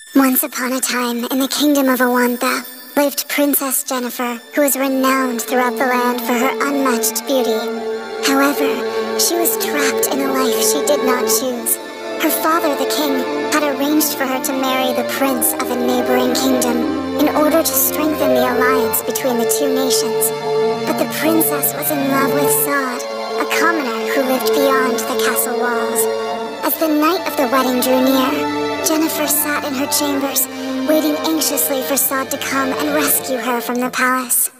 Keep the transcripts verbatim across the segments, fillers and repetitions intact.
Once upon a time, in the kingdom of Awantha, lived Princess Jennifer, who was renowned throughout the land for her unmatched beauty. However, she was trapped in a life she did not choose. Her father, the king, had arranged for her to marry the prince of a neighboring kingdom in order to strengthen the alliance between the two nations. But the princess was in love with Saad, a commoner who lived beyond the castle walls. As the night of the wedding drew near, Jennifer sat in her chambers, waiting anxiously for Saad to come and rescue her from the palace.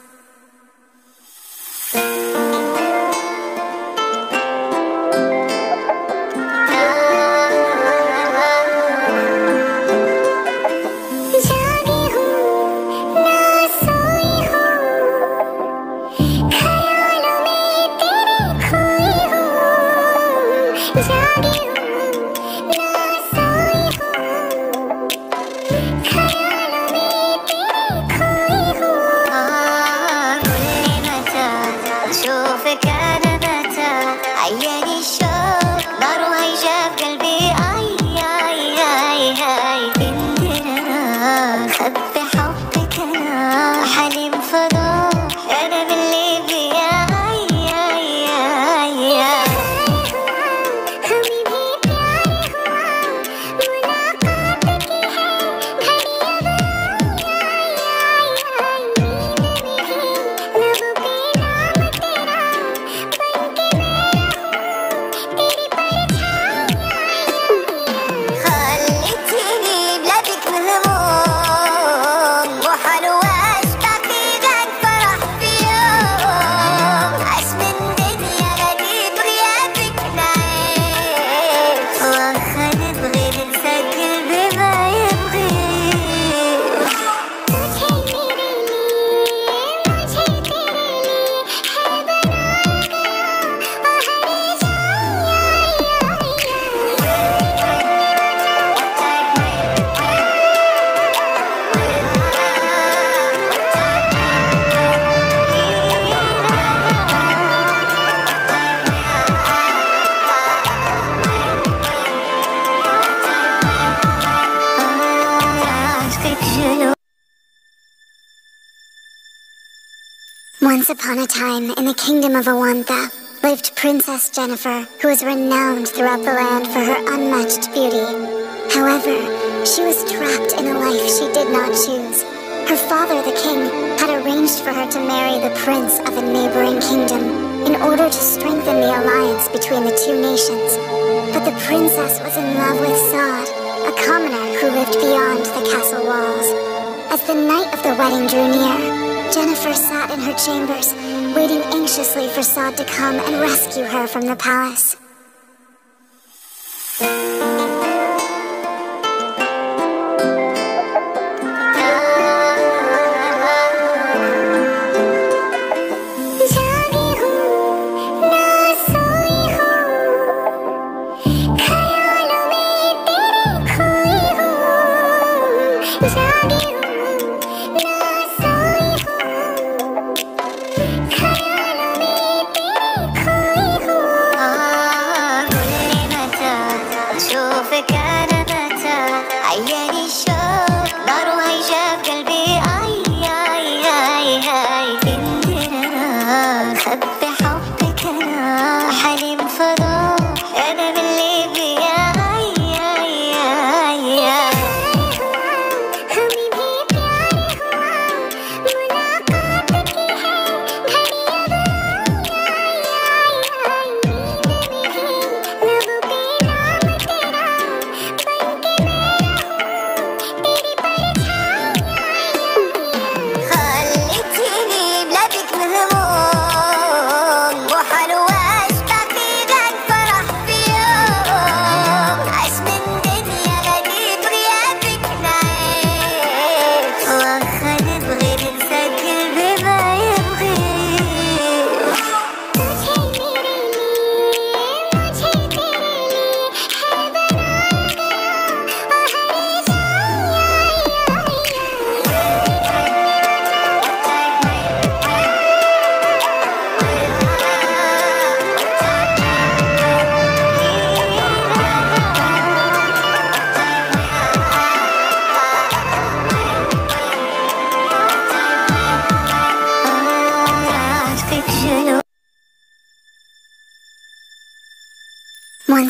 Once upon a time, in the kingdom of Awantha, lived Princess Jennifer, who was renowned throughout the land for her unmatched beauty. However, she was trapped in a life she did not choose. Her father, the king, had arranged for her to marry the prince of a neighboring kingdom in order to strengthen the alliance between the two nations. But the princess was in love with Saad, a commoner who lived beyond the castle walls. As the night of the wedding drew near, Jennifer sat in her chambers, waiting anxiously for Saad to come and rescue her from the palace.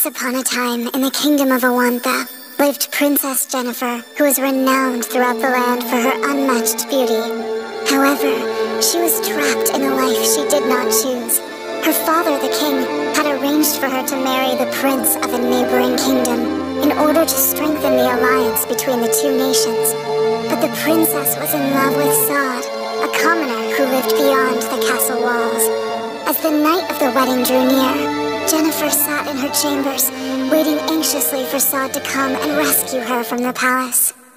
upon a time, in the kingdom of Awantha, lived Princess Jennifer, who was renowned throughout the land for her unmatched beauty. However, she was trapped in a life she did not choose. Her father, the king, had arranged for her to marry the prince of a neighboring kingdom in order to strengthen the alliance between the two nations. But the princess was in love with Saad, a commoner who lived beyond the castle walls. As the night of the wedding drew near, Jennifer sat in her chambers, waiting anxiously for Saad to come and rescue her from the palace.